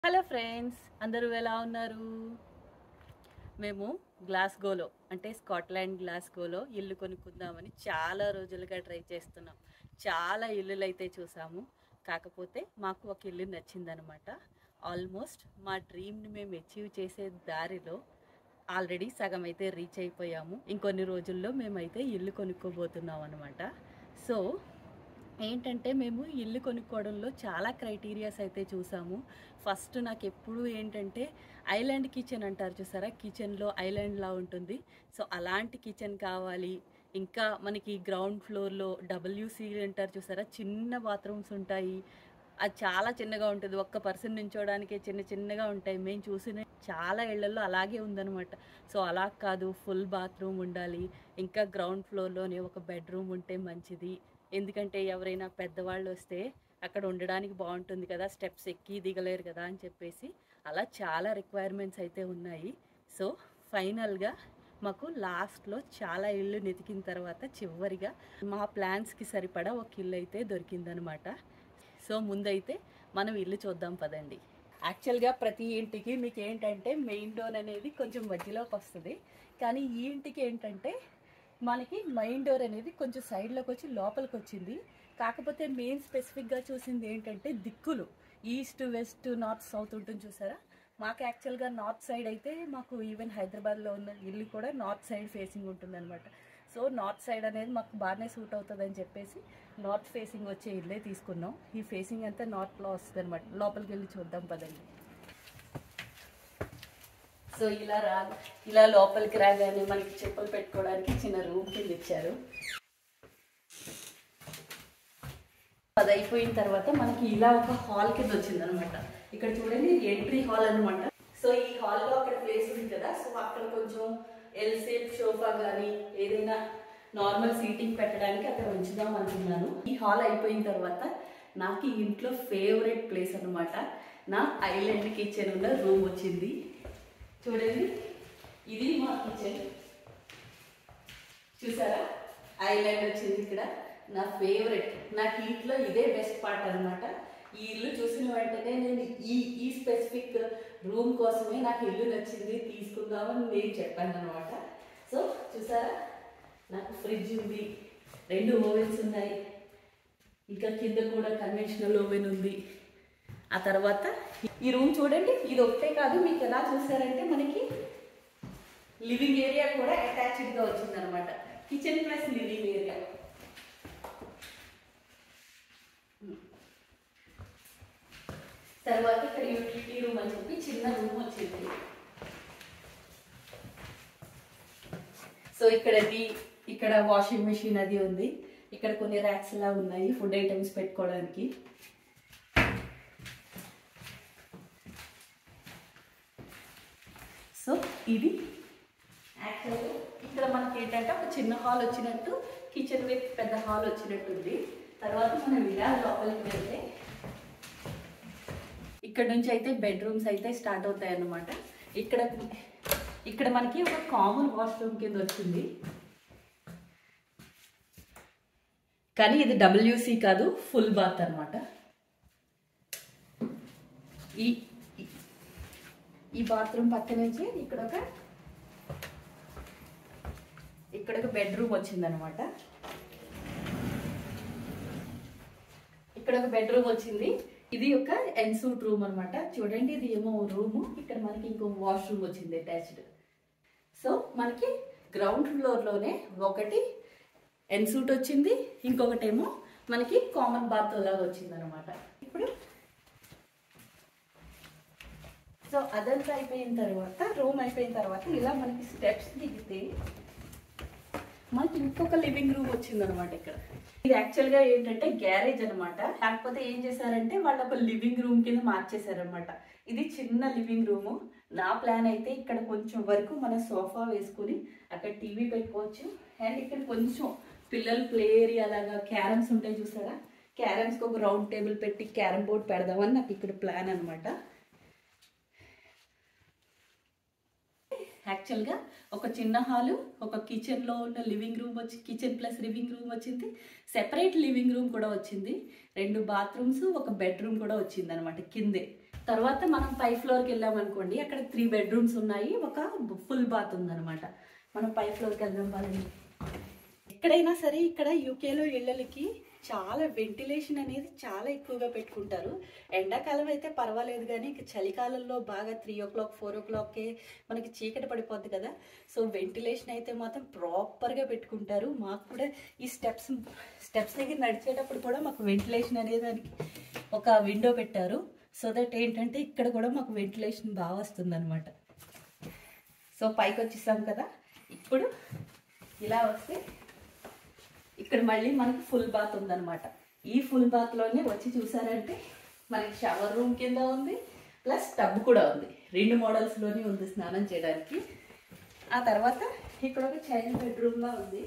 Hello friends, అందరూ ఎలా ఉన్నారు? మేము గ్లాస్గోలో అంటే స్కాట్లాండ్ గ్లాస్గోలో ఇల్లు కొనుక్కుందామని చాలా రోజులుగా ట్రై చేస్తున్నాం. చాలా ఇల్లులు అయితే చూసాము. కాకపోతే మాకు ఒక ఇల్లు నచ్చిందనమాట. ఆల్మోస్ట్ మా డ్రీమ్ని మేము అచీవ్ చేసే దారిలో ఆల్రెడీ సగం అయితే రీచ్ అయిపోయాము. ఇంకొన్ని రోజుల్లో మేమైతే ఇల్లు కొనుక్కోబోతున్నాం అనమాట. సో ఏంటంటే మేము ఇల్లు కొనుక్కోవడంలో చాలా క్రైటీరియాస్ అయితే చూసాము. ఫస్ట్ నాకు ఎప్పుడు ఏంటంటే ఐలాండ్ కిచెన్ అంటారు చూసారా, కిచెన్లో ఐలాండ్లా ఉంటుంది. సో అలాంటి కిచెన్ కావాలి. ఇంకా మనకి గ్రౌండ్ ఫ్లోర్లో డబ్ల్యూసీ అంటారు చూసారా, చిన్న బాత్రూమ్స్ ఉంటాయి. అది చాలా చిన్నగా ఉంటుంది, ఒక్క పర్సన్ నించోడానికే చిన్న చిన్నగా ఉంటాయి. మేము చూసిన చాలా ఇళ్లలో అలాగే ఉందన్నమాట. సో అలా కాదు, ఫుల్ బాత్రూమ్ ఉండాలి. ఇంకా గ్రౌండ్ ఫ్లోర్లోనే ఒక బెడ్రూమ్ ఉంటే మంచిది. ఎందుకంటే ఎవరైనా పెద్దవాళ్ళు వస్తే అక్కడ ఉండడానికి బాగుంటుంది కదా, స్టెప్స్ ఎక్కి దిగలేరు కదా అని చెప్పేసి అలా చాలా రిక్వైర్మెంట్స్ అయితే ఉన్నాయి. సో ఫైనల్గా మాకు లాస్ట్లో చాలా ఇల్లు వెతికిన తర్వాత చివరిగా మా ప్లాన్స్కి సరిపడా ఒక ఇల్లు అయితే దొరికిందనమాట. సో ముందైతే మనం ఇల్లు చూద్దాం పదండి. యాక్చువల్గా ప్రతి ఇంటికి మీకు ఏంటంటే మెయిన్ డోర్ అనేది కొంచెం మధ్యలోకి వస్తుంది. కానీ ఈ ఇంటికి ఏంటంటే మనకి మెయిన్ డోర్ అనేది కొంచెం సైడ్లోకి వచ్చి లోపలికి వచ్చింది. కాకపోతే మెయిన్ స్పెసిఫిక్గా చూసింది ఏంటంటే దిక్కులు, ఈస్ట్ వెస్ట్ నార్త్ సౌత్ ఉంటుంది చూసారా. మాకు యాక్చువల్గా నార్త్ సైడ్ అయితే మాకు ఈవెన్ హైదరాబాద్లో ఉన్న ఇల్లు కూడా నార్త్ సైడ్ ఫేసింగ్ ఉంటుంది అనమాట. సో నార్త్ సైడ్ అనేది మాకు బాగానే సూట్ అవుతుంది అని చెప్పేసి నార్త్ ఫేసింగ్ వచ్చే ఇల్లే తీసుకున్నాం. ఈ ఫేసింగ్ అంతా నార్త్లో వస్తుంది అనమాట. లోపలికి వెళ్ళి చూద్దాం పదండి. సో ఇలా లోపలికి రాగానే మనకి చెప్పులు పెట్టుకోవడానికి చిన్న రూమ్ కింద ఇచ్చారు. అది అయిపోయిన తర్వాత మనకి ఇలా ఒక హాల్ కింద వచ్చింది అనమాట. ఇక్కడ చూడండి, ఎంట్రీ హాల్ అనమాట. సో ఈ హాల్లో అక్కడ ప్లేస్ ఉంది కదా, సో అక్కడ కొంచెం ఎల్ షేప్ సోఫా కానీ ఏదైనా నార్మల్ సీటింగ్ పెట్టడానికి అక్కడ ఉంచుదాం అనుకున్నాను. ఈ హాల్ అయిపోయిన తర్వాత నాకు ఈ ఇంట్లో ఫేవరెట్ ప్లేస్ అనమాట, నా ఐలాండ్ కిచెన్ ఉన్న రూమ్ వచ్చింది. చూడండి, ఇది మా కిచెన్ చూసారా, ఐలాండ్ వచ్చింది ఇక్కడ. నా ఫేవరెట్, నాకు ఇంట్లో ఇదే బెస్ట్ పార్ట్ అనమాట. ఈ ఇల్లు చూసిన వెంటనే నేను ఈ స్పెసిఫిక్ రూమ్ కోసమే నాకు ఇల్లు నచ్చింది, తీసుకుందామని నేను చెప్పాను అనమాట. సో చూసారా, నాకు ఫ్రిడ్జ్ ఉంది, 2 ఓవెన్స్ ఉన్నాయి, ఇంకా కింద కూడా కన్వెన్షనల్ ఓవెన్ ఉంది. ఆ తర్వాత ఈ రూమ్ చూడండి, ఇది ఒకటే కాదు, మీకు ఎలా చూసారంటే మనకి లివింగ్ ఏరియా కూడా అటాచ్డ్గా వచ్చింది అనమాట. Kitchen plus living area. తర్వాత ఇక్కడ యూటిలిటీ రూమ్ అని చెప్పి చిన్న రూమ్ వచ్చింది. సో ఇక్కడ వాషింగ్ మెషిన్ అది ఉంది. ఇక్కడ కొన్ని ర్యాక్స్ లా ఉన్నాయి ఫుడ్ ఐటమ్స్ పెట్టుకోవడానికి. సో ఇది యాక్చువల్గా ఇక్కడ మనకి ఏంటంటే ఒక చిన్న హాల్ వచ్చినట్టు, కిచెన్ విత్ పెద్ద హాల్ వచ్చినట్టు ఉంది. తర్వాత మనం ఇలా లోపలికి వెళ్తే ఇక్కడ నుంచి అయితే బెడ్రూమ్స్ అయితే స్టార్ట్ అవుతాయి అన్నమాట. ఇక్కడ మనకి ఒక కామన్ వాష్రూమ్ కింద వచ్చింది, కానీ ఇది డబ్ల్యూసీ కాదు, ఫుల్ బాత్ అనమాట. ఈ బాత్రూమ్ పక్క నుంచి ఇక్కడ ఒక బెడ్రూమ్ వచ్చిందనమాట. ఇక్కడ ఒక బెడ్రూమ్ వచ్చింది. ఇది ఒక ఎన్సూట్ రూమ్ అనమాట. చూడండి, ఇది ఏమో రూము, ఇక్కడ మనకి ఇంకో వాష్రూమ్ వచ్చింది అటాచ్డ్. సో మనకి గ్రౌండ్ ఫ్లోర్లోనే ఒకటి ఎన్సూట్ వచ్చింది, ఇంకొకటేమో మనకి కామన్ బాత్ లాగా వచ్చింది అనమాట. ఇప్పుడు సో అదంతా అయిపోయిన తర్వాత, రూమ్ అయిపోయిన తర్వాత ఇలా మనకి స్టెప్స్ దిగితే మనకి ఇంకొక లివింగ్ రూమ్ వచ్చింది అనమాట. ఇక్కడ ఇది యాక్చువల్గా ఏంటంటే గ్యారేజ్ అనమాట. కాకపోతే ఏం చేశారంటే వాళ్ళు ఒక లివింగ్ రూమ్ కింద మార్చేశారనమాట. ఇది చిన్న లివింగ్ రూము. నా ప్లాన్ అయితే ఇక్కడ కొంచెం వరకు మన సోఫా వేసుకుని అక్కడ టీవీ పెట్టుకోవచ్చు. అండ్ ఇక్కడ కొంచెం పిల్లలు ప్లే ఏరియా లాగా, క్యారమ్స్ ఉంటాయి చూసారా, క్యారమ్స్కి ఒక రౌండ్ టేబుల్ పెట్టి క్యారమ్ బోర్డ్ పెడదామని నాకు ఇక్కడ ప్లాన్ అనమాట. యాక్చువల్గా ఒక చిన్న హాలు, ఒక కిచెన్లో ఉన్న లివింగ్ రూమ్ వచ్చి, కిచెన్ ప్లస్ లివింగ్ రూమ్ వచ్చింది, సెపరేట్ లివింగ్ రూమ్ కూడా వచ్చింది, 2 బాత్రూమ్స్, ఒక బెడ్రూమ్ కూడా వచ్చింది అనమాట కిందే. తర్వాత మనం పై ఫ్లోర్కి వెళ్ళామనుకోండి, అక్కడ 3 బెడ్రూమ్స్ ఉన్నాయి, ఒక ఫుల్ బాత్ ఉందన్నమాట. మనం పై ఫ్లోర్కి వెళ్దాం పదండి. ఎక్కడైనా సరే ఇక్కడ యూకేలో ఇళ్ళకి చాలా వెంటిలేషన్ అనేది చాలా ఎక్కువగా పెట్టుకుంటారు. ఎండాకాలం అయితే పర్వాలేదు, కానీ ఇక చలికాలంలో బాగా 3 o'clock 4 o'clockకే మనకి చీకటి పడిపోద్ది కదా. సో వెంటిలేషన్ అయితే మాత్రం ప్రాపర్గా పెట్టుకుంటారు. మాకు కూడా ఈ స్టెప్స్ దగ్గర నడిచేటప్పుడు కూడా మాకు వెంటిలేషన్ అనేది దానికి ఒక విండో పెట్టారు. సో దట్ ఏంటంటే ఇక్కడ కూడా మాకు వెంటిలేషన్ బాగా వస్తుంది అనమాట. సో పైకి వచ్చేసాం కదా, ఇప్పుడు ఇలా వస్తే ఇక్కడ మళ్ళీ మనకి ఫుల్ బాత్ ఉందన్నమాట. ఈ ఫుల్ బాత్లోనే వచ్చి చూసారంటే మనకి షవర్ రూమ్ కింద ఉంది, ప్లస్ టబ్ కూడా ఉంది. 2 మోడల్స్లోనే ఉంది స్నానం చేయడానికి. ఆ తర్వాత ఇక్కడ ఒక చైల్డ్ బెడ్రూమ్లా ఉంది.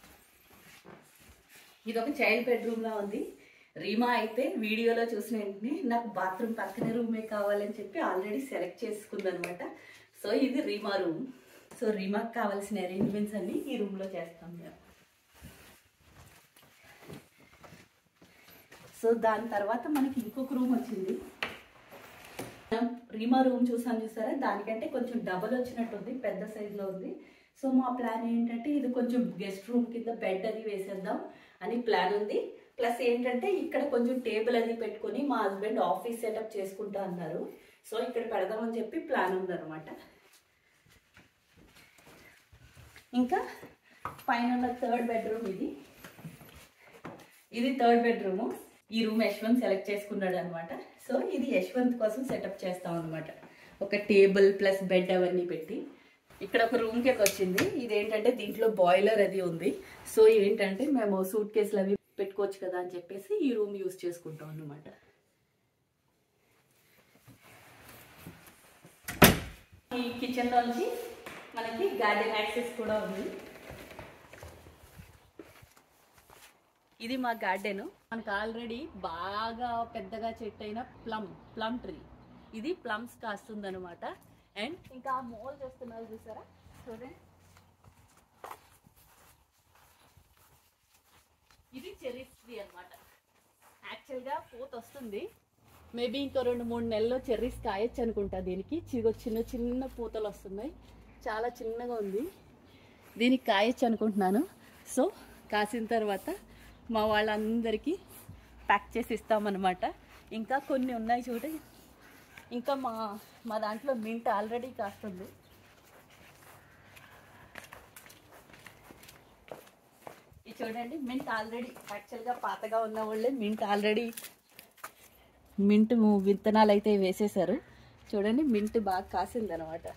ఇది ఒక చైల్డ్ బెడ్రూమ్లా ఉంది. రీమా అయితే వీడియోలో చూసిన వెంటనే నాకు బాత్రూమ్ పక్కనే రూమే కావాలని చెప్పి ఆల్రెడీ సెలెక్ట్ చేసుకుందనమాట. సో ఇది రీమా రూమ్. సో రీమాకి కావాల్సిన అరేంజ్మెంట్స్ అన్నీ ఈ రూమ్లో చేస్తాం మేము. సో దాని తర్వాత మనకి ఇంకొక రూమ్ వచ్చింది. రీమా రూమ్ చూసారా, దానికంటే కొంచెం డబల్ వచ్చినట్టుంది, పెద్ద సైజులో ఉంది. సో మా ప్లాన్ ఏంటంటే ఇది కొంచెం గెస్ట్ రూమ్ కింద బెడ్ అది వేసేద్దాం అని ప్లాన్ ఉంది. ప్లస్ ఏంటంటే ఇక్కడ కొంచెం టేబుల్ అది పెట్టుకొని మా హస్బెండ్ ఆఫీస్ సెటప్ చేసుకుంటా అన్నారు. సో ఇక్కడ పెడదామని చెప్పి ప్లాన్ ఉందన్నమాట. ఇంకా పైన 3rd బెడ్రూమ్ ఇది 3rd బెడ్రూమ్. ఈ రూమ్ యశ్వంత్ సెలెక్ట్ చేసుకున్నాడు అనమాట. సో ఇది యశ్వంత్ కోసం సెటప్ చేస్తాం అనమాట. ఒక టేబుల్ ప్లస్ బెడ్ అవన్నీ పెట్టి ఇక్కడ ఒక రూమ్ కింద వచ్చింది. ఇదేంటంటే దీంట్లో బాయిలర్ అది ఉంది. సో ఏంటంటే మేము సూట్ కేసులు అవి పెట్టుకోవచ్చు కదా అని చెప్పేసి ఈ రూమ్ యూజ్ చేసుకుంటాం అన్నమాట. ఈ కిచెన్లోంచి మనకి గార్డెన్ యాక్సెస్ కూడా ఉంది. ఇది మా గార్డెన్. మనకు ఆల్రెడీ బాగా పెద్దగా చెట్టు అయిన ప్లమ్ ట్రీ. ఇది ప్లమ్స్ కాస్తుంది అనమాట. అండ్ ఇంకా మోల్ చేస్తున్నారు చూసారా, చూడండి, ఇది చెర్రీస్ ట్రీ అనమాట. యాక్చువల్గా పూత వస్తుంది, మేబీ ఇంకో 2-3 నెలల్లో చెర్రీస్ కాయొచ్చు అనుకుంటా. దీనికి చిన్న చిన్న పూతలు వస్తున్నాయి, చాలా చిన్నగా ఉంది. దీనికి కాయొచ్చు అనుకుంటున్నాను. సో కాసిన తర్వాత మా వాళ్ళందరికీ ప్యాక్ చేసి ఇస్తామన్నమాట. ఇంకా కొన్ని ఉన్నాయి చూడండి. ఇంకా మా దాంట్లో మింట్ ఆల్రెడీ కాస్తుంది. ఇది చూడండి, మింట్ ఆల్రెడీ యాక్చువల్గా పాతగా ఉన్న వాళ్ళే మింట్ విత్తనాలు అయితే వేసేసారు. చూడండి, మింట్ బాగా కాసింది అనమాట.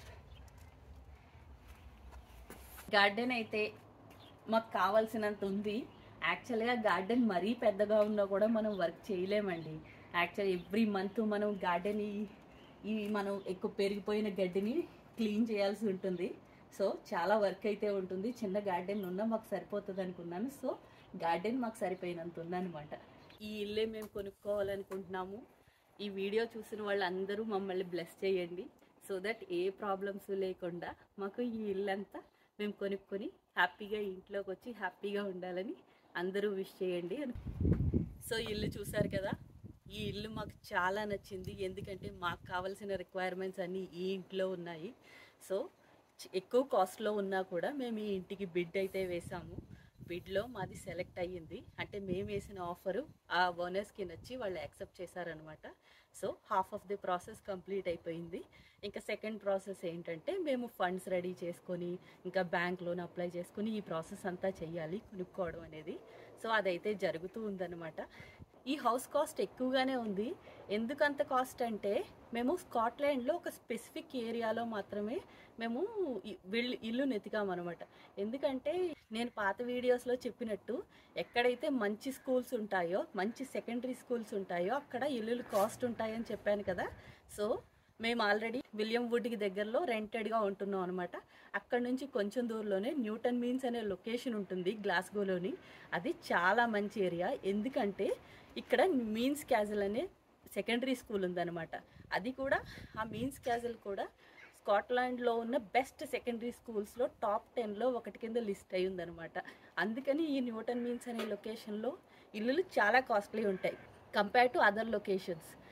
గార్డెన్ అయితే మాకు కావాల్సినంత ఉంది. యాక్చువల్గా గార్డెన్ మరీ పెద్దగా ఉన్నా కూడా మనం వర్క్ చేయలేమండి. యాక్చువల్ ఎవ్రీ మంత్ మనం గార్డెన్ ఈ మనం ఎక్కువ పెరిగిపోయిన గడ్డిని క్లీన్ చేయాల్సి ఉంటుంది. సో చాలా వర్క్ అయితే ఉంటుంది. చిన్న గార్డెన్ ఉన్నా మాకు సరిపోతుంది అనుకున్నాను. సో గార్డెన్ మాకు సరిపోయినంత ఉందన్నమాట. ఈ ఇల్లే మేము కొనుక్కోవాలనుకుంటున్నాము. ఈ వీడియో చూసిన వాళ్ళందరూ మమ్మల్ని బ్లెస్ చేయండి. సో దట్ ఏ ప్రాబ్లమ్స్ లేకుండా మాకు ఈ ఇల్లంతా మేము కొనుక్కొని హ్యాపీగా ఇంట్లోకి వచ్చి హ్యాపీగా ఉండాలని అందరూ విష్ చేయండి. సో ఇల్లు చూసారు కదా, ఈ ఇల్లు మాకు చాలా నచ్చింది. ఎందుకంటే మాకు కావాల్సిన రిక్వైర్మెంట్స్ అన్నీ ఈ ఇంట్లో ఉన్నాయి. సో ఎక్కువ కాస్ట్లో ఉన్నా కూడా మేము ఈ ఇంటికి బిడ్ అయితే వేసాము. బిడ్లో మాది సెలెక్ట్ అయ్యింది. అంటే మేము వేసిన ఆఫరు ఆ ఓనర్స్కి నచ్చి వాళ్ళు యాక్సెప్ట్ చేశారనమాట. So half of the process complete అయిపోయింది. ఇంకా సెకండ్ ప్రాసెస్ ఏంటంటే మేము ఫండ్స్ రెడీ చేసుకొని ఇంకా బ్యాంక్ లోన్ అప్లై చేసుకొని ఈ ప్రాసెస్ అంతా చెయ్యాలి, కొనుక్కోవడం అనేది. సో అదైతే జరుగుతూ ఉందన్నమాట. ఈ హౌస్ కాస్ట్ ఎక్కువగానే ఉంది. ఎందుకంత కాస్ట్ అంటే మేము స్కాట్లాండ్లో ఒక స్పెసిఫిక్ ఏరియాలో మాత్రమే మేము ఇల్లు నెతికామన్నమాట. ఎందుకంటే నేను పాత వీడియోస్లో చెప్పినట్టు ఎక్కడైతే మంచి స్కూల్స్ ఉంటాయో, మంచి సెకండరీ స్కూల్స్ ఉంటాయో అక్కడ ఇల్లులు కాస్ట్ ఉంటాయని చెప్పాను కదా. సో మేము ఆల్రెడీ విలియం వుడ్కి దగ్గరలో రెంటెడ్గా ఉంటున్నాం అనమాట. అక్కడ నుంచి కొంచెం దూరంలోనే న్యూటన్ మీన్స్ అనే లొకేషన్ ఉంటుంది గ్లాస్గోలోని. అది చాలా మంచి ఏరియా. ఎందుకంటే ఇక్కడ మీన్స్ క్యాజల్ అనే సెకండరీ స్కూల్ ఉందన్నమాట. అది కూడా ఆ మీన్స్ క్యాజల్ కూడా స్కాట్లాండ్లో ఉన్న బెస్ట్ సెకండరీ స్కూల్స్లో టాప్ 10లో ఒకటి కింద లిస్ట్ అయి ఉందన్నమాట. అందుకని ఈ న్యూటన్ మీన్స్ అనే లొకేషన్లో ఇల్లులు చాలా కాస్ట్లీ ఉంటాయి కంపేర్ టు అదర్ లొకేషన్స్.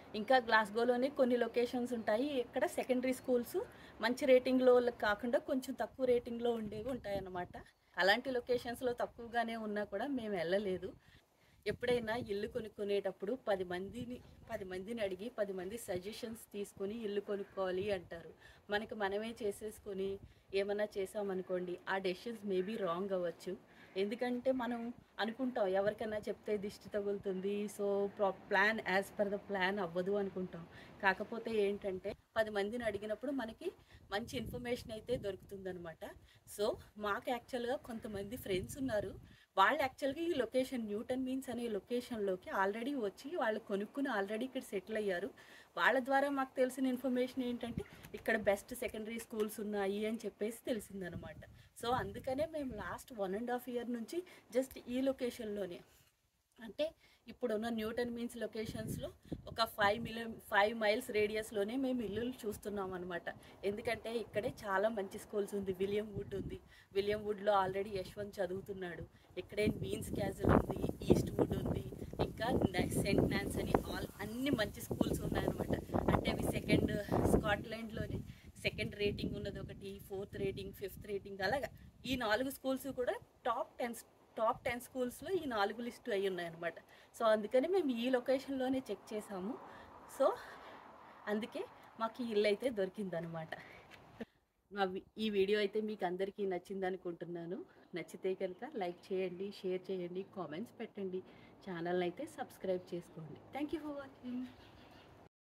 ఇంకా గ్లాస్గోలోనే కొన్ని లొకేషన్స్ ఉంటాయి, ఇక్కడ సెకండరీ స్కూల్స్ మంచి రేటింగ్లో కాకుండా కొంచెం తక్కువ రేటింగ్లో ఉండేవి ఉంటాయన్నమాట. అలాంటి లొకేషన్స్లో తక్కువగానే ఉన్నా కూడా మేము వెళ్ళలేదు. ఎప్పుడైనా ఇల్లు కొనుక్కునేటప్పుడు 10 మందిని అడిగి 10 మంది సజెషన్స్ తీసుకొని ఇల్లు కొనుక్కోవాలి అంటారు. మనమే చేసేసుకొని ఏమన్నా చేసామనుకోండి, ఆ డెసిషన్స్ మేబీ రాంగ్ అవ్వచ్చు. ఎందుకంటే మనం అనుకుంటాం ఎవరికైనా చెప్తే దిష్టి తగులుతుంది, so plan as per the plan అవ్వదు అనుకుంటాం. కాకపోతే ఏంటంటే 10 మందిని అడిగినప్పుడు మనకి మంచి ఇన్ఫర్మేషన్ అయితే దొరుకుతుందనమాట. సో మాకు యాక్చువల్గా కొంతమంది ఫ్రెండ్స్ ఉన్నారు, వాళ్ళు యాక్చువల్గా ఈ లొకేషన్ న్యూటన్ మీన్స్ అనే లొకేషన్లోకి ఆల్రెడీ వచ్చి వాళ్ళు కొనుక్కుని ఆల్రెడీ ఇక్కడ సెటిల్ అయ్యారు. వాళ్ళ ద్వారా మాకు తెలిసిన ఇన్ఫర్మేషన్ ఏంటంటే ఇక్కడ బెస్ట్ సెకండరీ స్కూల్స్ ఉన్నాయి అని చెప్పేసి తెలిసిందనమాట. సో అందుకనే మేము లాస్ట్ 1.5 year నుంచి జస్ట్ ఈ లొకేషన్లోనే, అంటే ఇప్పుడున్న న్యూటన్ మీన్స్ లొకేషన్స్లో ఒక 5 miles రేడియస్లోనే మేము ఇల్లులు చూస్తున్నాం అనమాట. ఎందుకంటే ఇక్కడే చాలా మంచి స్కూల్స్ ఉంది. విలియం వుడ్లో ఆల్రెడీ యశ్వంత్ చదువుతున్నాడు. ఇక్కడే మీన్స్ క్యాజల్ ఉంది, ఈస్ట్ వుడ్ ఉంది, ఇంకా సెయింట్ నాన్స్ అని అన్ని మంచి స్కూల్స్ ఉన్నాయన్నమాట. అంటే అవి స్కాట్లాండ్లోనే సెకండ్ రేటింగ్ ఉన్నది ఒకటి, 4th రేటింగ్, 5th రేటింగ్, అలాగా ఈ 4 స్కూల్స్ కూడా టాప్ 10 స్కూల్స్లో ఈ 4 లిస్టు అయి ఉన్నాయన్నమాట. సో అందుకని మేము ఈ లొకేషన్లోనే చెక్ చేసాము. సో అందుకే మాకు ఈ ఇల్లు అయితే దొరికిందనమాట. ఈ వీడియో అయితే మీకు అందరికీ నచ్చింది అనుకుంటున్నాను. నచ్చితే కనుక లైక్ చేయండి, షేర్ చేయండి, కామెంట్స్ పెట్టండి, ఛానల్ని అయితే సబ్స్క్రైబ్ చేసుకోండి. Thank you for watching.